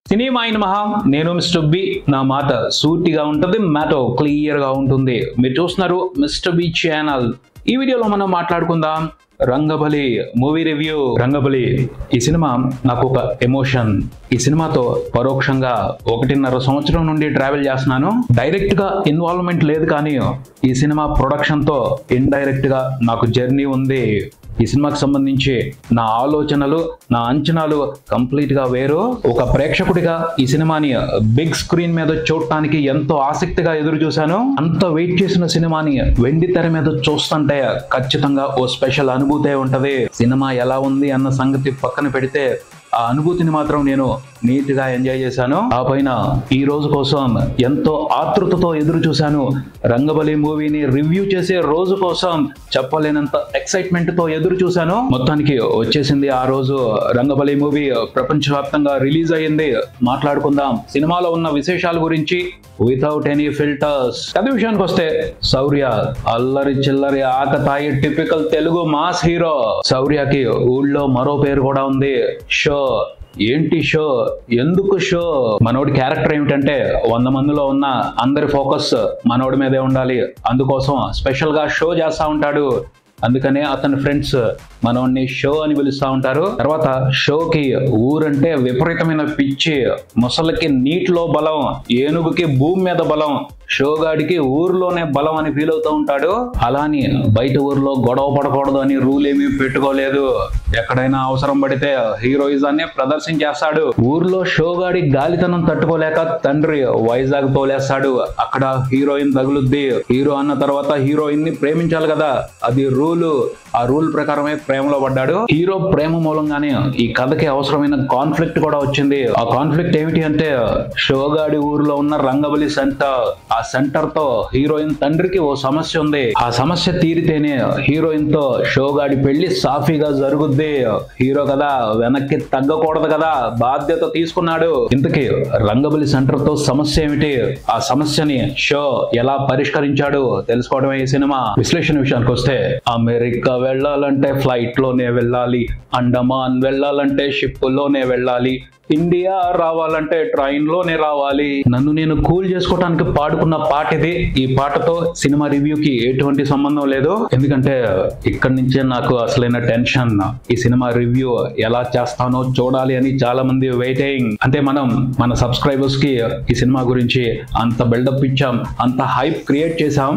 Cinema అయిన మహా నేను మిస్టర్ బి నా మాట సూటిగా ఉంటుంది మ్యాటో క్లియర్ గా ఉంటుంది మీరు చూస్తున్నారు మిస్టర్ బి ఛానల్ ఈ వీడియోలో మనం మాట్లాడుకుందాం రంగబలి మూవీ రివ్యూ రంగబలి ఈ సినిమా నాకు ఒక ఎమోషన్ ఈ సినిమాతో పరోక్షంగా 1.5 సంవత్సరం నుండి ట్రావెల్ చేస్తున్నాను డైరెక్ట్ గా ఇన్వాల్వ్మెంట్ లేదు కానీ ఈ సినిమా ప్రొడక్షన్ తో ఇండైరెక్ట్ గా నాకు జర్నీ ఉంది ఈ సినిమాకి సంబంధించి నా ఆలోచనలు నా అంచనాలు కంప్లీట్ గా వేరు ఒక ప్రేక్షకుడిగా ఈ సినిమాని బిగ్ స్క్రీన్ మీద చూడటానికి ఎంతో ఆసక్తిగా ఎదురు చూశాను అంత వెయిట్ చేసిన సినిమాని వెండి తెర మీద చూస్తుంటే ఖచ్చితంగా ఓ స్పెషల్ అనుభూతే ఉంటది సినిమా ఎలా ఉంది అన్న సంగతి పక్కన పెడితే ఆ అనుభూతిని మాత్రం నేను నీట్ గా ఎంజాయ్ చేశాను ఆ పైన ఈ రోజు కోసం ఎంతో ఆతృతతో ఎదురు చూశాను రంగబలి మూవీని రివ్యూ చేసే రోజు కోసం చెప్పలేనంత ఎక్సైట్మెంట్ తో ఎదురు చూశాను మొత్తానికి వచ్చేసింది ఆ రోజు రంగబలి మూవీ ప్రపంచవ్యాప్తంగా రిలీజ్ అయ్యింది మాట్లాడుకుందాం సినిమాలో ఉన్న విశేషాల గురించి వితౌట్ ఎనీ ఫిల్టర్స్ కథ విషయానికి వస్తే శౌర్య అల్లరి చిల్లరి ఆకతాయి టిపికల్ తెలుగు మాస్ హీరో శౌర్యకి ఊళ్ళో మరో పేరు కూడా ఉంది షో ఏంటి షో ఎందుకు షో మనోడి క్యారెక్టర్ ఏమిటంటే 100 మందిలో ఉన్న అందరి ఫోకస్ మనోడి మీదే ఉండాలి అందుకోసం స్పెషల్ గా షో చేస్తా ఉంటాడు అందుకనే అతని ఫ్రెండ్స్ మనోడిని షో అని పిలుస్తా ఉంటారు తర్వాత షోకి ఊరంటే విపరీతమైన పిచ్చి ముసలికి నీటిలో బలం ఏనుగుకి భూమి మీద బలం షోగాడికి ఊర్లోనే బలం అని ఫీల్ అవుతూ ఉంటాడు అలాని బయట ఊర్లో గొడవ పడకూడదు అని రూల్ ఏమీ పెట్టుకోలేదు ఎక్కడైనా అవసరం పడితే హీరోయిజాన్ని ప్రదర్శించేస్తాడు ఊర్లో షోగాడి గాలితనం తట్టుకోలేక తండ్రి వైజాగ్ తోలేస్తాడు అక్కడ హీరోయిన్ తగులుద్ది హీరో అన్న తర్వాత హీరోయిన్ ని ప్రేమించాలి కదా అది రూల్ ఆ రూల్ ప్రకారమే ప్రేమలో పడ్డాడు హీరో ప్రేమ మూలంగానే ఈ కథకి అవసరమైన కాన్ఫ్లిక్ట్ కూడా వచ్చింది ఆ కాన్ఫ్లిక్ట్ ఏమిటి అంటే షోగాడి ఊర్లో ఉన్న రంగబలి సెంటర్ ఆ సెంటర్ తో హీరోయిన్ తండ్రికి ఓ సమస్య ఉంది ఆ సమస్య తీరితేనే హీరోయిన్ తో షోగాడి పెళ్లి సాఫీగా జరుగుద్ది హీరో కదా వెనక్కి తగ్గకూడదు కదా బాధ్యత తీసుకున్నాడు ఇంతకీ రంగబలి సెంటర్ తో సమస్య ఏమిటి ఆ సమస్యని షో ఎలా పరిష్కరించాడు తెలుసుకోవడమే ఈ సినిమా విశ్లేషణ విషయానికి వస్తే అమెరికా వెళ్ళాలంటే ఫ్లైట్ లోనే వెళ్ళాలి అండమాన్ వెళ్ళాలంటే షిప్ లోనే వెళ్ళాలి ఇండియా రావాలంటే ట్రైన్ లోనే రావాలి నన్ను నేను కూల్ చేసుకోవడానికి పాడుకున్న పాట ఇది ఈ పాటతో సినిమా రివ్యూకి ఎటువంటి సంబంధం లేదు ఎందుకంటే ఇక్కడి నుంచే నాకు అసలైన టెన్షన్ ఈ సినిమా రివ్యూ ఎలా చేస్తానో చూడాలి అని చాలా మంది వెయిటింగ్ అంటే మనం మన సబ్స్క్రైబర్స్ కి ఈ సినిమా గురించి అంత బిల్డప్ ఇచ్చాం అంత హైప్ క్రియేట్ చేశాం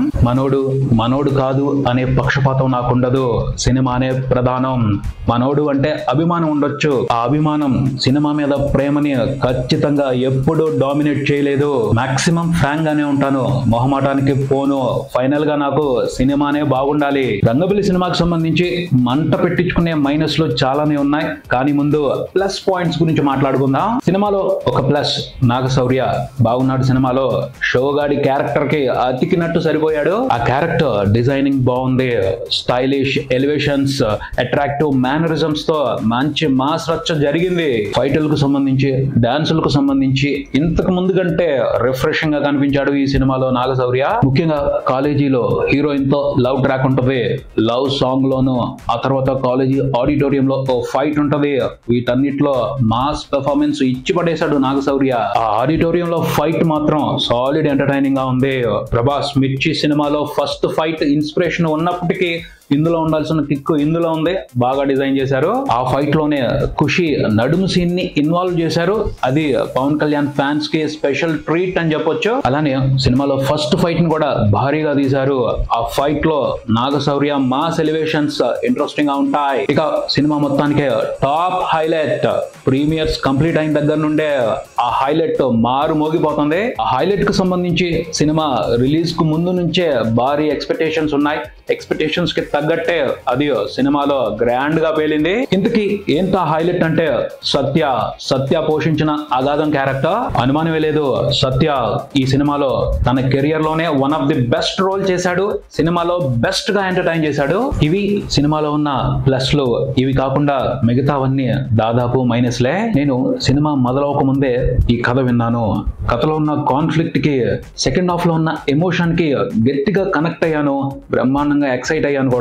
మనోడు కాదు అనే పక్షపాతం నాకుండదు సినిమానే ప్రధానం మనోడు అంటే అభిమానం ఉండొచ్చు ఆ అభిమానం సినిమా మీద ప్రేమని ఖచ్చితంగా ఎప్పుడూ డామినేట్ చేయలేదు మాక్సిమం ఫ్రాంక్ గానే ఉంటాను మొహమాటానికి పోను ఫైనల్ గా నాకు సినిమానే బాగుండాలి రంగబలి సినిమాకి సంబంధించి మంట పెట్టించుకునే మైనస్లు చాలానే ఉన్నాయి కానీ ముందు ప్లస్ పాయింట్స్ గురించి మాట్లాడుకుందాం సినిమాలో ఒక ప్లస్ నాగ శౌర్య బాగున్నాడు సినిమాలో షోగాడి క్యారెక్టర్ కి అతికినట్టు సరిపోయాడు ఆ క్యారెక్టర్ డిజైనింగ్ బాగుంది స్టైలిష్ ఎలివేషన్స్ అట్రాక్టివ్ మేనరిజమ్స్ తో మంచి మాస్ రచ్చ జరిగింది ఫైట్లకు సంబంధించి డాన్సులకు సంబంధించి ఇంతకు ముందు కంటే రిఫ్రెషింగ్ గా కనిపించాడు ఈ సినిమాలో నాగ శౌర్య ముఖ్యంగా కాలేజీలో హీరోయిన్ తో లవ్ ట్రాక్ ఉంటది లవ్ సాంగ్ లోను ఆ తర్వాత కాలేజీ ఆడిటోరియం లో ఫైట్ ఉంటది వీటన్నిటిలో మాస్ పెర్ఫార్మెన్స్ ఇచ్చి పడేశాడు నాగ శౌర్య ఆ ఆడిటోరియం లో ఫైట్ మాత్రం సాలిడ్ ఎంటర్టైనింగ్ గా ఉంది ప్రభాస్ మిర్చి సినిమాలో ఫస్ట్ ఫైట్ ఇన్స్పిరేషన్ ఉన్నప్పటికీ ఇందులో ఉండాల్సిన కిక్ ఇందులో ఉంది బాగా డిజైన్ చేశారు ఆ ఫైట్ లోనే ఖుషి నడుము సీన్ ని ఇన్వాల్వ్ చేశారు అది పవన్ కళ్యాణ్ ఫ్యాన్స్ కి స్పెషల్ ట్రీట్ అని చెప్పొచ్చు అలానే సినిమాలో ఫస్ట్ ఫైట్ ని కూడా భారీగా తీశారు ఆ ఫైట్ లో Naga Shaurya mass elevations interesting గా ఉంటాయి ఇక సినిమా మొత్తానికి టాప్ హైలైట్ ప్రీమియర్స్ కంప్లీట్ అయిన దగ్గర నుండే ఆ హైలైట్ మారు మోగిపోతుంది ఆ హైలైట్ కు సంబంధించి సినిమా రిలీజ్ కు ముందు నుంచే భారీ ఎక్స్పెక్టేషన్స్ ఉన్నాయి ఎక్స్పెక్టేషన్స్ కి తగ్గట్టే అది సినిమాలో గ్రాండ్ గా పేలింది ఇంతకీ ఏంట హైలైట్ అంటే సత్య పోషించిన అగాధం క్యారెక్టర్ అనుమానమే లేదు సత్య ఈ సినిమాలో తన కెరియర్ లోనే one of the best role చేశాడు సినిమాలో బెస్ట్ గా ఎంటర్టైన్ చేశాడు ఇవి సినిమాలో ఉన్న ప్లస్లు ఇవి కాకుండా మిగతావన్నీ దాదాపు మైనస్లే నేను సినిమా మొదలవక ముందే ఈ కథ విన్నాను కథలో ఉన్న కాన్ఫ్లిక్ట్ కి సెకండ్ హాఫ్ లో ఉన్న ఎమోషన్ కి గట్టిగా కనెక్ట్ అయ్యాను బ్రహ్మాండంగా ఎక్సైట్ అయ్యాను కూడా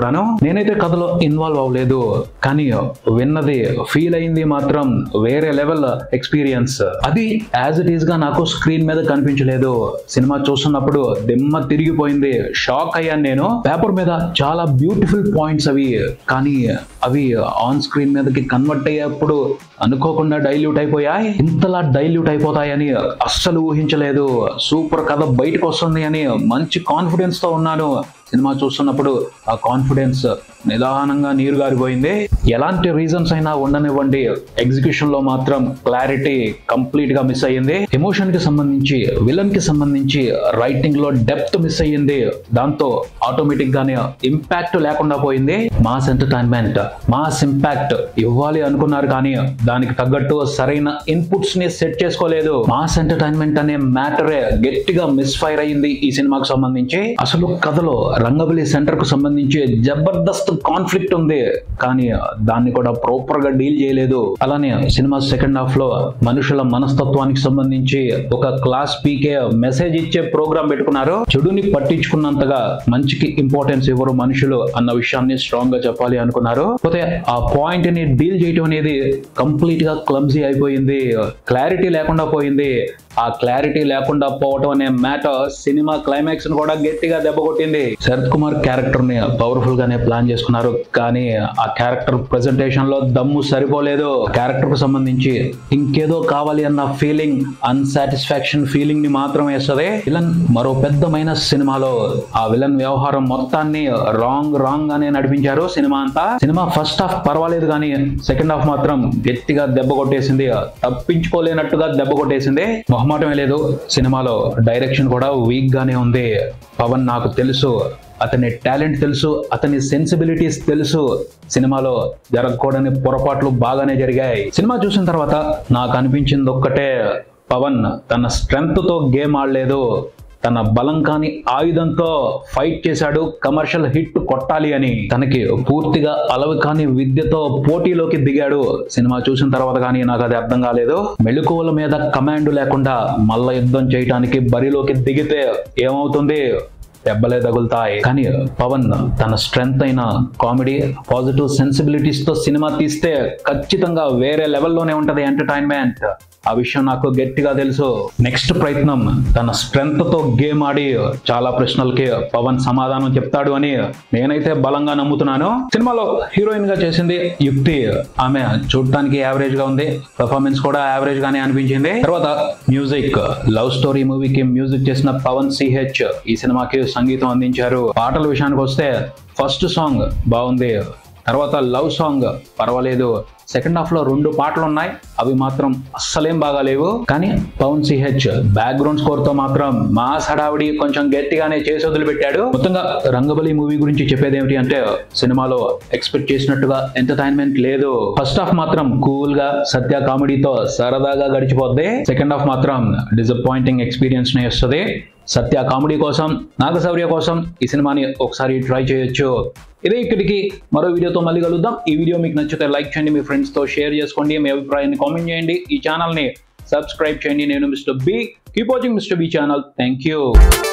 చెప్తాను. నేనైతే కథలో ఇన్వాల్వ్ అవ్వలేదు, కానీ విన్నది ఫీల్ అయింది మాత్రం వేరే లెవెల్ ఎక్స్పీరియన్స్. అది యాజ్ ఇట్ ఈస్ గా నాకు స్క్రీన్ మీద కనిపించలేదు. సినిమా చూస్తున్నప్పుడు దిమ్మ తిరిగిపోయింది, షాక్ అయ్యాను నేను. పేపర్ మీద చాలా బ్యూటిఫుల్ పాయింట్స్ అవి, కానీ అవి ఆన్ స్క్రీన్ మీదకి కన్వర్ట్ అయ్యేప్పుడు అనుకోకుండా డైల్యూట్ అయిపోయాయి. ఇంతలా డైల్యూట్ అయిపోతాయని అస్సలు ఊహించలేదు. సూపర్ కథ బయటకు వస్తుంది అని మంచి కాన్ఫిడెన్స్ తో ఉన్నాను. సినిమా చూస్తున్నప్పుడు ఆ కాన్ఫిడెన్స్ నిదానంగా నీరు గారిపోయింది. ఎలాంటి రీజన్స్ అయినా ఉండనివ్వండి, ఎగ్జిక్యూషన్ లో మాత్రం క్లారిటీ కంప్లీట్ గా మిస్ అయ్యింది. ఎమోషన్ కి సంబంధించి, విలన్ కి సంబంధించి రైటింగ్ లో డెప్త్ మిస్ అయ్యింది. దాంతో ఆటోమేటిక్ గానే ఇంపాక్ట్ లేకుండా పోయింది. మాస్ ఎంటర్టైన్మెంట్, మాస్ ఇంపాక్ట్ ఇవ్వాలి అనుకున్నారు, కానీ దానికి తగ్గట్టు సరైన ఇన్పుట్స్ ని సెట్ చేసుకోలేదు. మాస్ ఎంటర్టైన్మెంట్ అనే మ్యాటరే గట్టిగా మిస్ ఫైర్ అయ్యింది ఈ సినిమాకు సంబంధించి. అసలు కథలో రంగబలి సెంటర్ కు సంబంధించి జబర్దస్త్ కాన్ఫ్లిక్ట్ ఉంది, కానీ దాన్ని కూడా ప్రాపర్ గా డీల్ చేయలేదు. అలానే సినిమా సెకండ్ హాఫ్ లో మనుషుల మనస్తత్వానికి సంబంధించి ఒక క్లాస్ పీకే మెసేజ్ ఇచ్చే ప్రోగ్రామ్ పెట్టుకున్నారు. చెడుని పట్టించుకున్నంతగా మంచికి ఇంపార్టెన్స్ ఇవ్వరు మనుషులు అన్న విషయాన్ని స్ట్రాంగ్ గా చెప్పాలి అనుకున్నారు. పోతే ఆ పాయింట్ ని డీల్ చేయడం అనేది కంప్లీట్ గా క్లమ్జీ అయిపోయింది, క్లారిటీ లేకుండా పోయింది. ఆ క్లారిటీ లేకుండా పోవటం అనే మ్యాటర్ సినిమా క్లైమాక్స్ ను కూడా గట్టిగా దెబ్బ కొట్టింది. శరత్ కుమార్ క్యారెక్టర్ ని పవర్ఫుల్ గానే ప్లాన్ చేసుకున్నారు, కానీ ఆ క్యారెక్టర్ ప్రెజెంటేషన్ లో దమ్ము సరిపోలేదు. క్యారెక్టర్ కు సంబంధించి ఇంకేదో కావాలి అన్న ఫీలింగ్, అన్సాటిస్ఫాక్షన్ ఫీలింగ్ ని మాత్రం వేస్తుంది. విలన్ మరో పెద్ద మైనస్ సినిమాలో. ఆ విలన్ వ్యవహారం మొత్తాన్ని రాంగ్ గానే నడిపించారు సినిమా అంతా. సినిమా ఫస్ట్ హాఫ్ పర్వాలేదు, కానీ సెకండ్ హాఫ్ మాత్రం గట్టిగా దెబ్బ కొట్టేసింది, తప్పించుకోలేనట్టుగా దెబ్బ కొట్టేసింది. మొహమాటమే లేదు. సినిమాలో డైరెక్షన్ కూడా వీక్ గానే ఉంది. పవన్ నాకు తెలుసు, అతని టాలెంట్ తెలుసు, అతని సెన్సిబిలిటీస్ తెలుసు. సినిమాలో జరగకూడని పొరపాట్లు బాగానే జరిగాయి. సినిమా చూసిన తర్వాత నాకు అనిపించింది ఒక్కటే, పవన్ తన స్ట్రెంగ్త్ తో గేమ్ ఆడలేదు, తన బలం కాని ఆయుధంతో ఫైట్ చేశాడు కమర్షియల్ హిట్ కొట్టాలి అని. తనకి పూర్తిగా అలవి కాని విద్యతో పోటీలోకి దిగాడు. సినిమా చూసిన తర్వాత కానీ నాకు అది అర్థం కాలేదు. మెళుకువల మీద కమాండ్ లేకుండా మల్ల యుద్ధం చేయడానికి బరిలోకి దిగితే ఏమవుతుంది? దెబ్బలే తగులుతాయి. కానీ పవన్ తన స్ట్రెంగ్త్ అయిన కామెడీ, పాజిటివ్ సెన్సిబిలిటీస్ తో సినిమా తీస్తే ఖచ్చితంగా వేరే లెవెల్లోనే ఉంటది ఎంటర్టైన్మెంట్. ఆ విషయం నాకు గట్టిగా తెలుసు. నెక్స్ట్ ప్రయత్నం తన స్ట్రెంగ్త్ తో గేమ్ ఆడి చాలా ప్రశ్నలకి పవన్ సమాధానం చెప్తాడు అని నేనైతే బలంగా నమ్ముతున్నాను. సినిమాలో హీరోయిన్ గా చేసింది యుక్తి. ఆమె చూడటానికి యావరేజ్ గా ఉంది, పెర్ఫార్మెన్స్ కూడా యావరేజ్ గానే అనిపించింది. తర్వాత మ్యూజిక్, లవ్ స్టోరీ మూవీకి మ్యూజిక్ చేసిన పవన్ CH ఈ సినిమాకి సంగీతం అందించారు. పాటల విషయానికి వస్తే ఫస్ట్ సాంగ్ బాగుంది, తర్వాత లవ్ సాంగ్ పర్వాలేదు. సెకండ్ హాఫ్ లో 2 పాటలు ఉన్నాయి, అవి మాత్రం అస్సలేం బాగాలేవు. కానీ పవన్ CH బ్యాక్గ్రౌండ్ స్కోర్ తో మాత్రం మాస్ హడావిడి కొంచెం గట్టిగానే చేసి వదిలిపెట్టాడు. మొత్తంగా రంగబలి మూవీ గురించి చెప్పేది ఏమిటి అంటే, సినిమాలో ఎక్స్పెక్ట్ చేసినట్టుగా ఎంటర్టైన్మెంట్ లేదు. ఫస్ట్ హాఫ్ మాత్రం కూల్ గా సత్య కామెడీతో సరదాగా గడిచిపోద్ది. సెకండ్ హాఫ్ మాత్రం డిసప్పాయింటింగ్ ఎక్స్పీరియన్స్ ని ఇస్తుంది. సత్య కామెడీ కోసం, నాగ శౌర్య కోసం ఈ సినిమాని ఒకసారి ట్రై చేయొచ్చు. ఇదే ఇక్కడికి మరో వీడియోతో మళ్ళీ కలుద్దాం. ఈ వీడియో మీకు నచ్చితే లైక్ చేయండి, మీ ఫ్రెండ్స్ తో షేర్ చేసుకోండి, మీ అభిప్రాయాన్ని కామెంట్ చేయండి, ఈ ఛానల్ ని సబ్స్క్రైబ్ చేయండి. నేను mister B. Keep watching mister B channel. Thank you.